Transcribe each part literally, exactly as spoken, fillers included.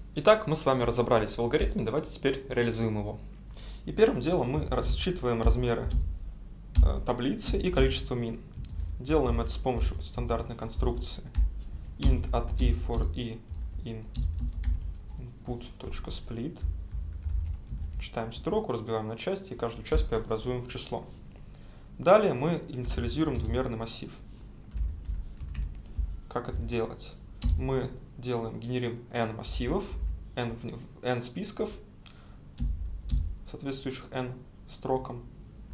Итак, мы с вами разобрались в алгоритме, давайте теперь реализуем его. И первым делом мы рассчитываем размеры э, таблицы и количество мин. Делаем это с помощью стандартной конструкции int at i for i in input.split. Читаем строку, разбиваем на части и каждую часть преобразуем в число. Далее мы инициализируем двумерный массив. Как это делать? Мы делаем, генерим n массивов, n, n списков, соответствующих n строкам.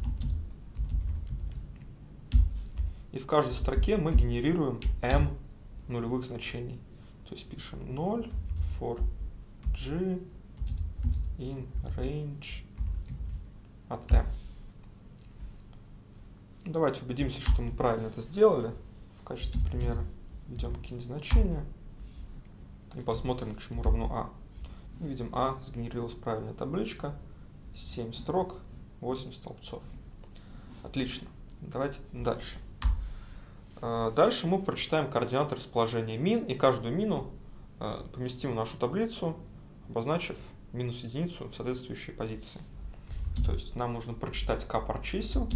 И в каждой строке мы генерируем m нулевых значений. То есть пишем ноль for g in range от m. Давайте убедимся, что мы правильно это сделали. В качестве примера введем какие-нибудь значения и посмотрим, к чему равно a. Мы видим, a сгенерировалась правильная табличка, семь строк, восемь столбцов. Отлично. Давайте дальше. Дальше мы прочитаем координаты расположения мин, и каждую мину поместим в нашу таблицу, обозначив минус единицу в соответствующей позиции. То есть нам нужно прочитать k пар чисел.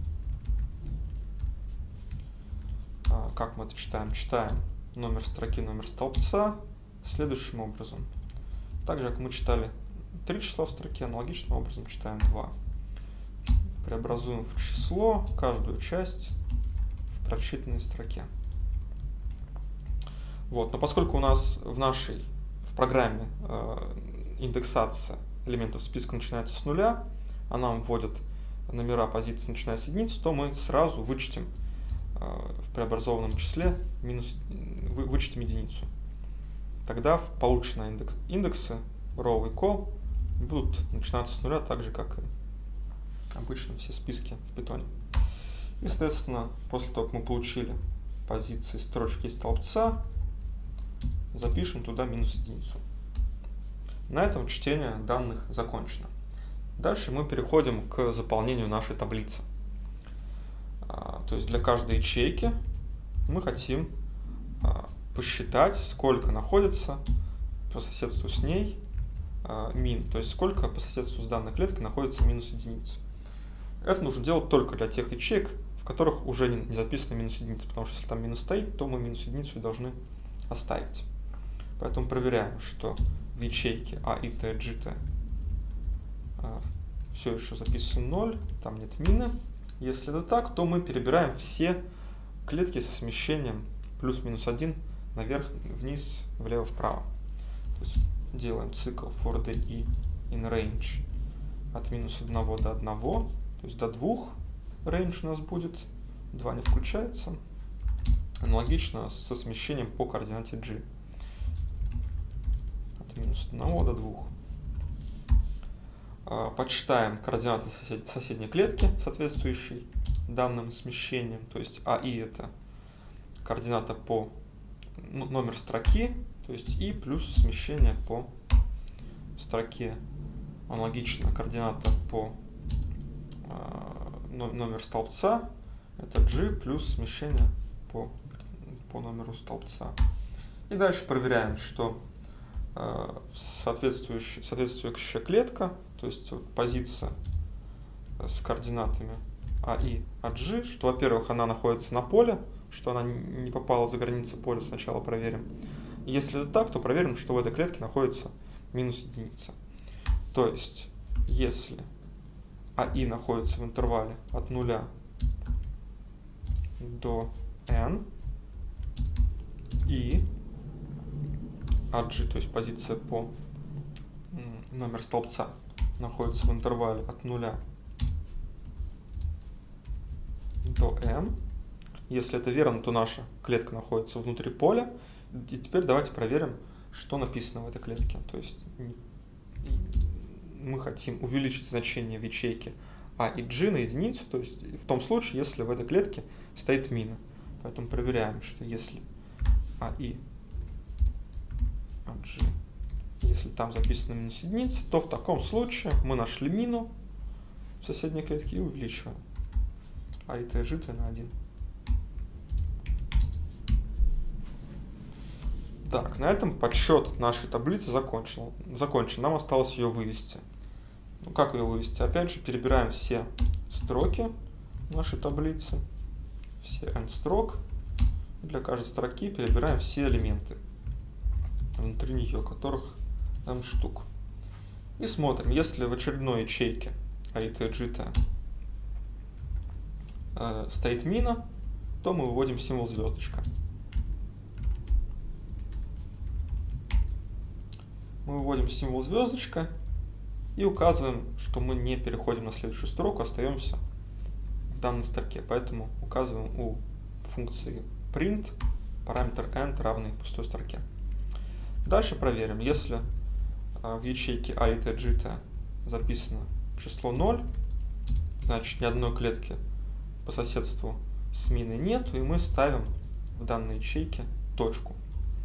Как мы это читаем? Читаем номер строки, номер столбца следующим образом. Так же, как мы читали три числа в строке, аналогичным образом читаем два. Преобразуем в число каждую часть в прочитанной строке. Вот. Но поскольку у нас в нашей в программе э, индексация элементов списка начинается с нуля, а нам вводят номера позиций начиная с единицы, то мы сразу вычтем э, в преобразованном числе минус, вы, вычтем единицу. Тогда полученные индекс, индексы row и col будут начинаться с нуля, так же, как и обычно все списки в питоне. И, соответственно, после того, как мы получили позиции строчки и столбца, запишем туда минус единицу. На этом чтение данных закончено. Дальше мы переходим к заполнению нашей таблицы. А, то есть для каждой ячейки мы хотим а, посчитать, сколько находится по соседству с ней а, мин, то есть сколько по соседству с данной клеткой находится минус единицы. Это нужно делать только для тех ячеек, в которых уже не, не записана минус единица, потому что если там минус стоит, то мы минус единицу должны оставить. Поэтому проверяем, что в ячейке а и тэ, джи тэ а, все еще записан ноль, там нет мины. Если это так, то мы перебираем все клетки со смещением плюс-минус один наверх, вниз, влево, вправо. То есть делаем цикл for di in range от минус одного до одного, то есть до двух range у нас будет, два не включается, аналогично со смещением по координате g. От минус одного до двух. Подсчитаем координаты сосед... соседней клетки, соответствующей данным смещением, то есть а и это координата по ну, номер строки, то есть и плюс смещение по строке. Аналогично координата по э, номер столбца, это g плюс смещение по, по номеру столбца. И дальше проверяем, что э, соответствующая, соответствующая клетка, то есть вот, позиция с координатами а и от g, что, во-первых, она находится на поле, что она не попала за границы поля, сначала проверим. Если это так, то проверим, что в этой клетке находится минус единица. То есть, если а и находится в интервале от нуля до n, и от g, то есть позиция по номер столбца, находится в интервале от нуля до m. Если это верно, то наша клетка находится внутри поля. И теперь давайте проверим, что написано в этой клетке. То есть мы хотим увеличить значение в ячейке а и g на единицу, то есть в том случае, если в этой клетке стоит мина. Поэтому проверяем, что если а и от g, если там записано минус единица, то в таком случае мы нашли мину в соседней клетке и увеличиваем а и тэ, g тэ на один. Так, на этом подсчет нашей таблицы закончил. закончен. Нам осталось ее вывести. Ну, как ее вывести? Опять же, перебираем все строки нашей таблицы, все n строк. Для каждой строки перебираем все элементы внутри нее, которых m штук. И смотрим, если в очередной ячейке ай ти джи ти э, стоит мина, то мы выводим символ звездочка. Мы выводим символ звездочка и указываем, что мы не переходим на следующую строку, остаемся в данной строке. Поэтому указываем у функции print параметр end равный пустой строке. Дальше проверим, если в ячейке ай ти джи ти записано число ноль, значит ни одной клетки по соседству с миной нету, и мы ставим в данной ячейке точку.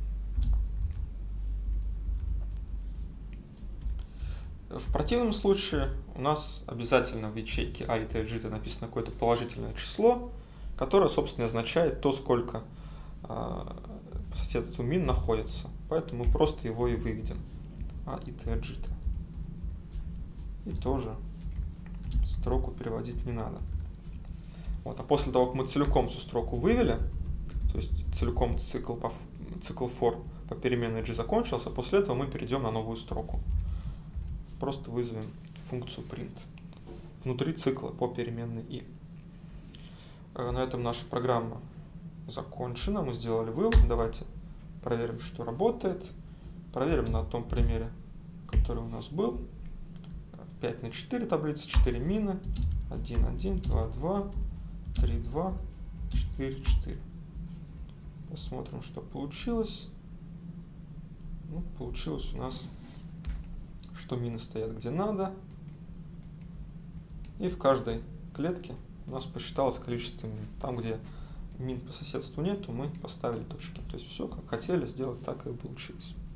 В противном случае у нас обязательно в ячейке ай ти джи ти написано какое-то положительное число, которое, собственно, означает то, сколько э, по соседству мин находится. Поэтому мы просто его и выведем. ай ти джи ти. И тоже строку переводить не надо. Вот. А после того, как мы целиком всю строку вывели, то есть целиком цикл, по, цикл for по переменной g закончился, после этого мы перейдем на новую строку. Просто вызовем функцию print внутри цикла по переменной i. На этом наша программа закончена. Мы сделали вывод. Давайте проверим, что работает. Проверим на том примере, который у нас был. пять на четыре таблица, четыре мины. один, один, два, два, три, два, четыре, четыре. Посмотрим, что получилось. Ну, получилось у нас, что мины стоят где надо. И в каждой клетке у нас посчиталось количество мин. Там, где мин по соседству нету, мы поставили точки. То есть все, как хотели сделать, так и получилось.